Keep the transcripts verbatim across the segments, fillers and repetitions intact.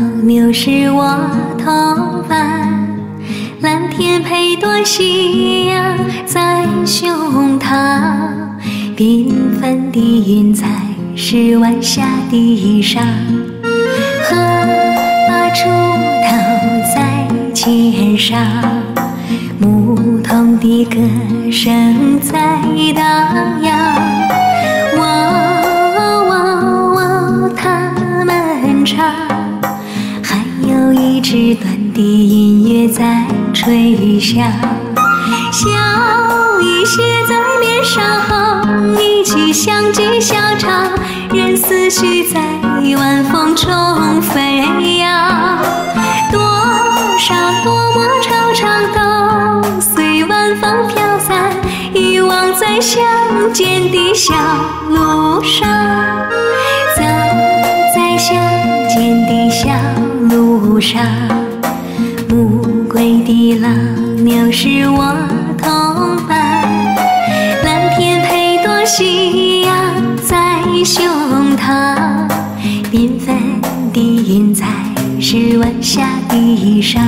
牛是我同伴，蓝天配朵夕阳在胸膛，缤纷的云彩是晚霞的衣裳，和把锄头在肩上，牧童的歌声在荡漾，喔喔喔他们唱，还有一支短的音乐在吹响，笑意写在脸上，一起相聚笑唱，任思绪在晚风中飞扬，多少多么惆怅都随晚风飘散，遗忘在相见的小路上，走在相见的小路上，暮归的老牛是我同伴，蓝天配朵夕阳在胸膛，缤纷的云彩是晚霞的衣裳。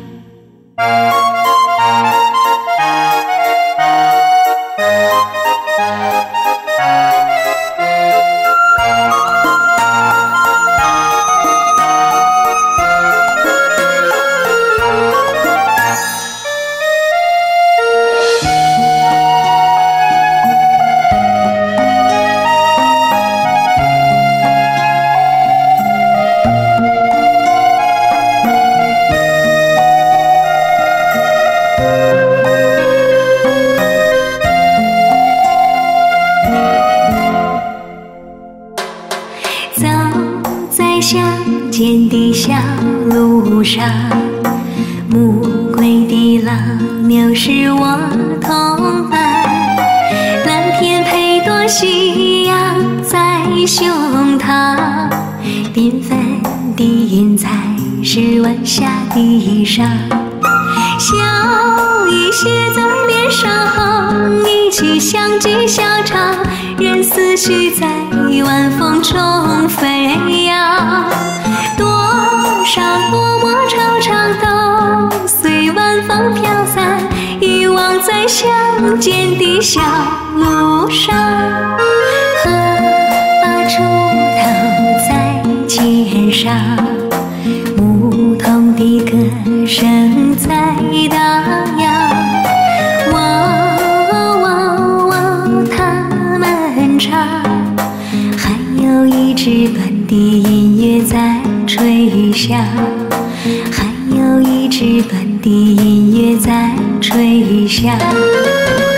走在相见的小路上，暮归的老牛是我同伴，蓝天配朵夕阳在胸膛，缤纷的云彩是晚霞的衣裳，笑意写在脸上，一起相聚笑唱，任思绪在晚风中飞扬，多少多么惆怅都随晚风飘散，遗忘在相见的小路上，和把锄头在肩上，牧童的歌声在荡漾，喔喔喔他们唱，还有一支短的音乐在吹响，还有一支短的音乐在吹响。